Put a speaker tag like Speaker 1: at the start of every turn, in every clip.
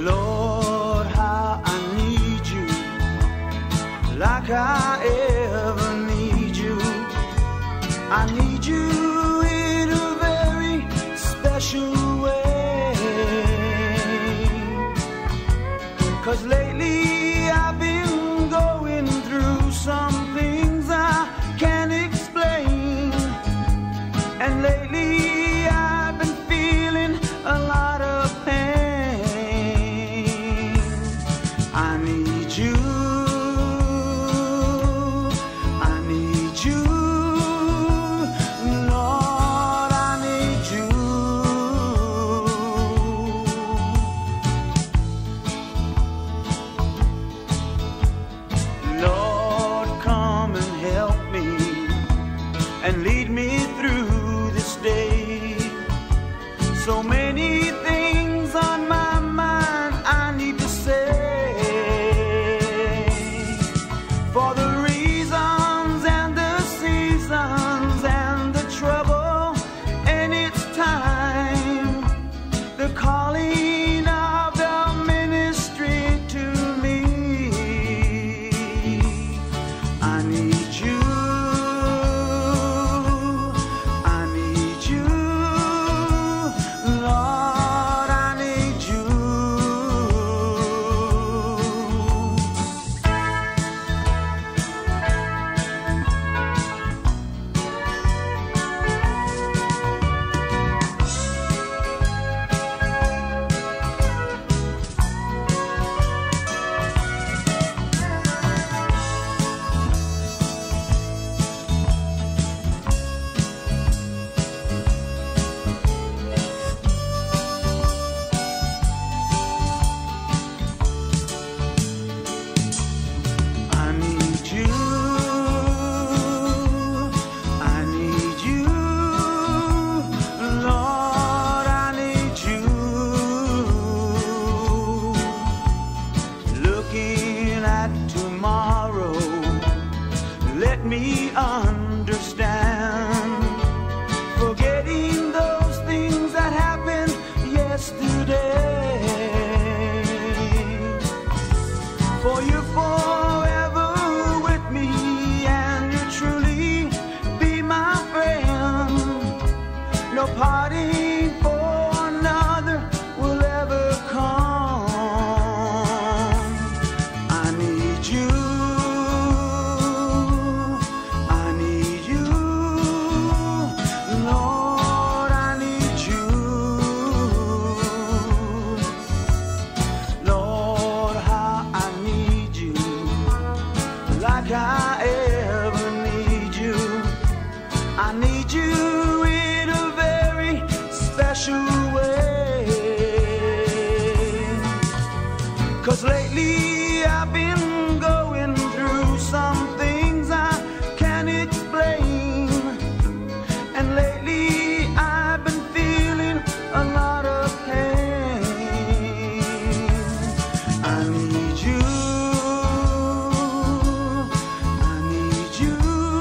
Speaker 1: Lord, how I need you, like I ever need you. I need you in a very special way, 'cause lately I've been going through some things I can't explain, and lately I've been feeling a lot of pain. I need you, I need you, Lord, I need you. Lord, come and help me and lead me through this day. So many things on my mind I need to say, for the reasons and the seasons and the trouble, and it's time, the calling of the ministry to me. I need you, I need you, Lord, I need you. I need you, I need you, Lord, I need you. Looking at tomorrow, let me understand, forgetting those things that happened yesterday. For you're forever with me, and you truly be my friend. No parting for another will ever come. I need you, I need you, Lord, I need you. Lord, how I need you, like I ever need you. I need you in a very special way, 'cause lately I've been going through some things I can't explain, and lately I've been feeling a lot of pain. I need you, I need you,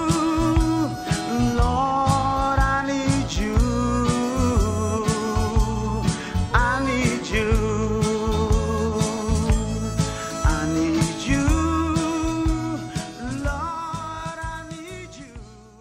Speaker 1: Lord, I need you, I need you, I need you, Lord, I need you.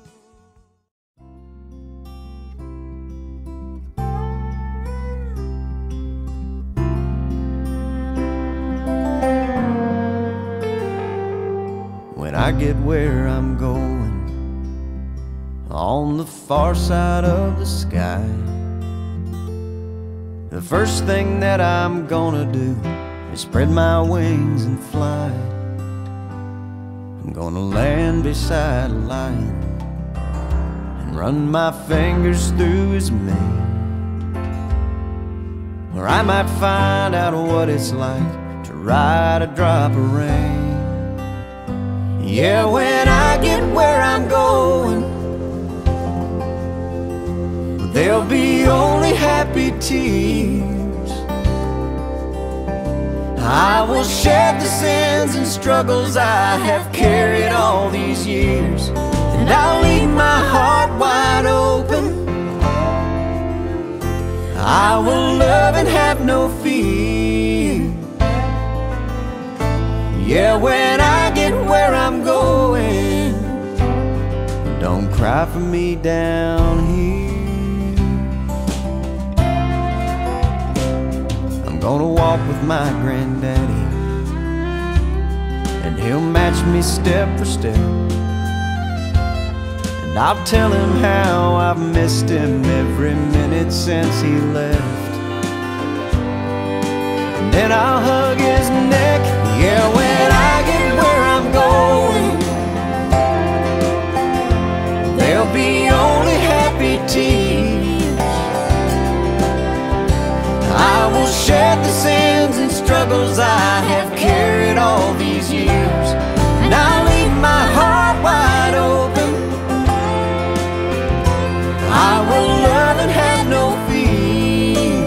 Speaker 2: When I get where I'm going, on the far side of the sky, the first thing that I'm gonna do is spread my wings and fly. I'm gonna land beside a lion and run my fingers through his mane, or I might find out what it's like to ride a drop of rain. Yeah, when I get where I'm going, there'll be only happy tears. I will shed the sins and struggles I have carried all these years, and I'll leave my heart wide open. I will love and have no fear. Yeah, when I get where I'm going, don't cry for me down here. I'm gonna walk with my granddaddy, and he'll match me step for step. And I'll tell him how I've missed him every minute since he left. And then I'll hug his neck. Yeah, when I get where I'm going, there'll be only happy tears. I will shed the sins and struggles I have carried all these years, and I'll leave my heart wide open. I will love and have no fear.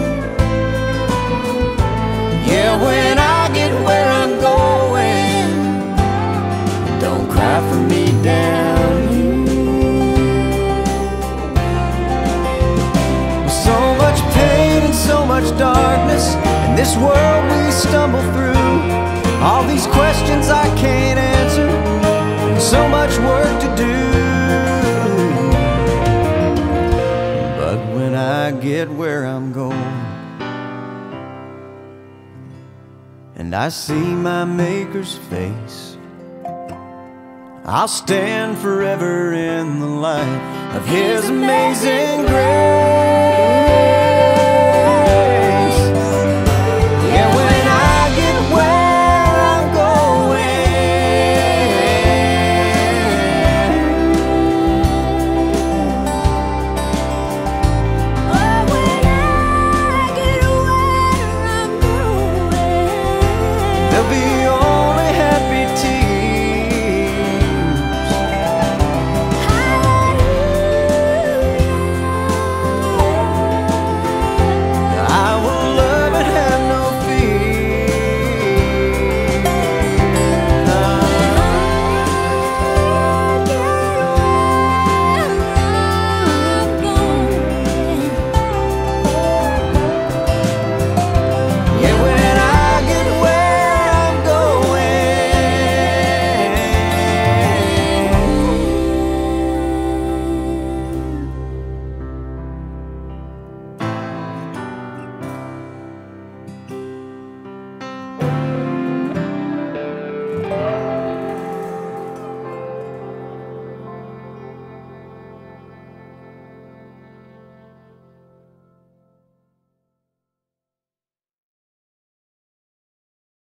Speaker 2: Yeah, when I get where I'm going, don't cry for me down here. With so much pain and so much darkness in this world we stumble through, all these questions I can't answer, and so much work to do. But when I get where I'm going, and I see my Maker's face, I'll stand forever in the light of His amazing grace.